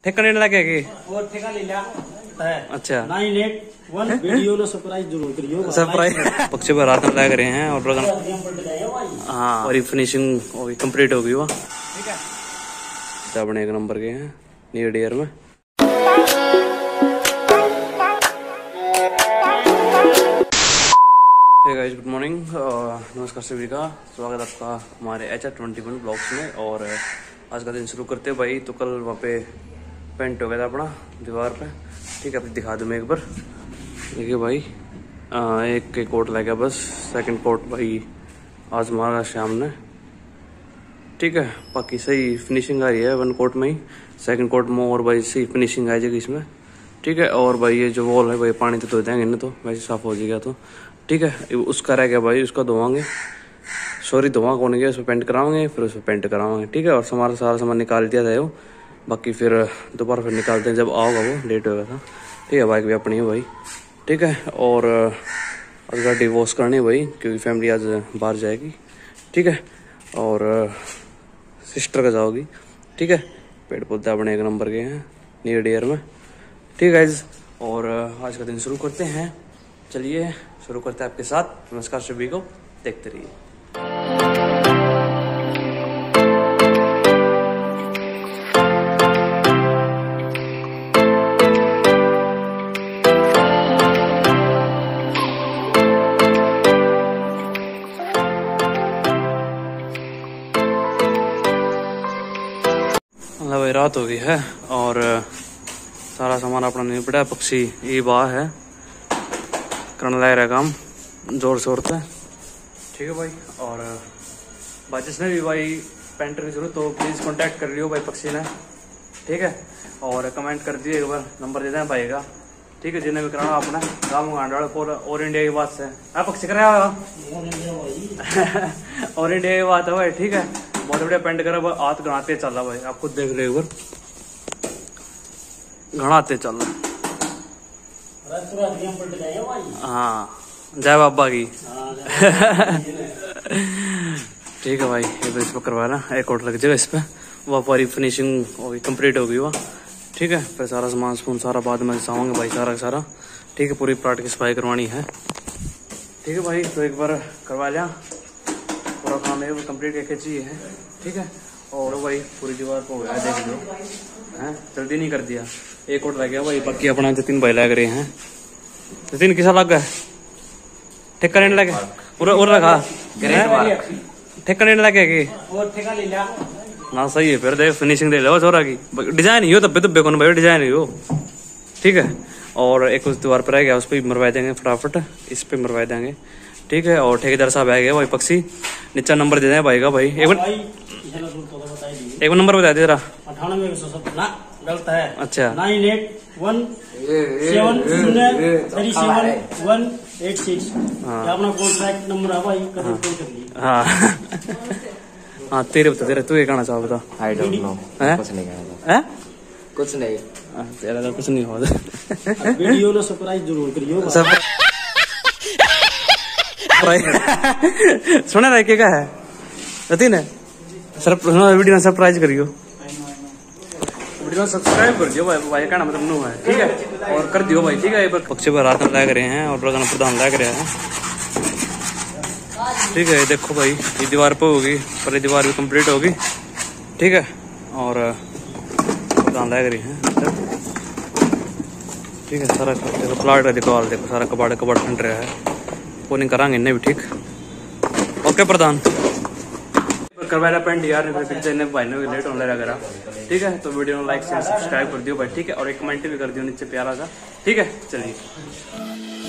ठेका नहीं लगे कि और ठेका ले लिया है। अच्छा 981 वीडियो लो सरप्राइज जरूर करियो। सरप्राइज पक्षी पर रात में लग रहे हैं और हाँ और फिनिशिंग कंप्लीट हो गई वो ठीक है। अपने एक नंबर के हैं नियर डियर में। हे गाइस गुड मॉर्निंग नमस्कार सभी का स्वागत है आपका हमारे HR21 ब्लॉग्स में। और आज का दिन शुरू करते हैं भाई। तो कल वहाँ पे पेंट हो गया था अपना दीवार पे ठीक है। अब दिखा दूँ मैं एक बार। देखिए भाई एक कोट लग गया बस। सेकंड कोट भाई आज मारा शाम ने ठीक है। बाकी सही फिनिशिंग आ रही है वन कोट में ही। सेकंड कोट में और भाई सही फिनिशिंग आ जाएगी इसमें ठीक है। और भाई ये जो वॉल है भाई पानी तो धो देंगे ना तो वैसे साफ हो जाएगा तो ठीक है। उसका रह गया भाई उसका धोवांगे सॉरी धोवा कौन गया उसमें पेंट कराओगे फिर उसमें पेंट करावाएंगे ठीक है। और हमारा सारा सामान निकाल दिया था वो बाकी फिर दोबारा फिर निकालते हैं जब आओगा वो लेट होगा था ठीक है। बाइक भी अपनी है भाई ठीक है। और आज गाड़ी वॉश करनी है भाई क्योंकि फैमिली आज बाहर जाएगी ठीक है। और सिस्टर का जाओगी ठीक है। पेड़ पौधे अपने एक नंबर के हैं नियर डियर में ठीक है। और आज का दिन शुरू करते हैं। चलिए शुरू करते हैं आपके साथ। नमस्कार सभी को देखते रहिए। भाई रात हो गई है और सारा सामान अपना नहीं पड़ा। पक्षी ये बाह है करने लग रहा काम जोर शोर से ठीक है भाई। और भाई जिसने भी भाई पेंटर की जरूरत तो प्लीज़ कांटेक्ट कर लियो भाई पक्षी ने ठीक है। और कमेंट कर दिए एक बार नंबर दे दें भाई का ठीक है। जिन्हें भी कराना अपना गाँव गांडवाड़ और इंडिया की बात से आप पक्षी कराया और इंडिया की बात है भाई ठीक है। बहुत बढ़िया पेंट करा भाई हाथ घनाते चल रहा भाई आप खुद देख रहे एक बार घनाते चल रहा। हाँ जय बाबा की ठीक है भाई एक बार इस पर करवाना एक और लग जाएगा इस पर वह पूरी फिनिशिंग कंप्लीट हो गई वह ठीक है। फिर सारा सामान स्पून सारा बाद में सामांगे भाई सारा ठीक है। पूरी प्लाट की सफाई करवानी है ठीक है भाई। तो एक बार करवा लिया पूरा काम है वो कंप्लीट करके चाहिए है ठीक है। और भाई पूरी दीवार को हो गया देख लो हैं जल्दी नहीं कर दिया। एक और रह गया भाई बाकी अपना जतिन भाई लग रहे हैं। जतिन किसा लग गया ठेका नहीं लगे और रखा ठेका नहीं लगे कि ठेका ले लिया ना सही है। फिर देख फिनिशिंग दे लो छोरा की डिजाइन ही हो तब तो कौन भाई डिजाइन ही हो ठीक है। और एक उस दीवार पर रह गया उस पर मरवा देंगे फटाफट इस पे मरवा देंगे ठीक है। और ठेकेदार साहब आ गए भाई पक्षी नीचा नंबर दे दें भाई का भाई एक नंबर बता दे जरा 98 गलत है। अच्छा 98170371186 अपना कॉन्टैक्ट नंबर है भाई कॉल कर लीजिए। हाँ हाँ तेरे बता तेरे तू ये कहना चाहो बता। आई डोंट नो कुछ नहीं कहना है कुछ नहीं तेरा तो कुछ नहीं हो वीडियो लो सरप्राइज जरूर करियो। सुना रहा क्या है जतिन वीडियो सरप्राइज करियो वीडियो सब्सक्राइब कर दियो भाई कहना मतलब नो है ठीक है। और कर दियो भाई ठीक है। पक्षी पर रात में लग रहे हैं और प्रधान लग रहे हैं ठीक है। देखो भाई ये दीवार पे होगी पर ये दीवार भी कंप्लीट होगी ठीक है। और प्रधान लग रही है ठीक है। सारा देखो प्लाट का देखो देखो सारा कबाड़ खंड रहा है पोलिंग कराएंगे इन्हें भी ठीक ओके। प्रधान करवाया पेंट यार भाई ने लेट होने लगा ठीक है। तो वीडियो में लाइक शेयर सब्सक्राइब कर दियो भाई ठीक है। और एक कमेंट भी कर दियो नीचे प्यारा सा ठीक है। चलिए।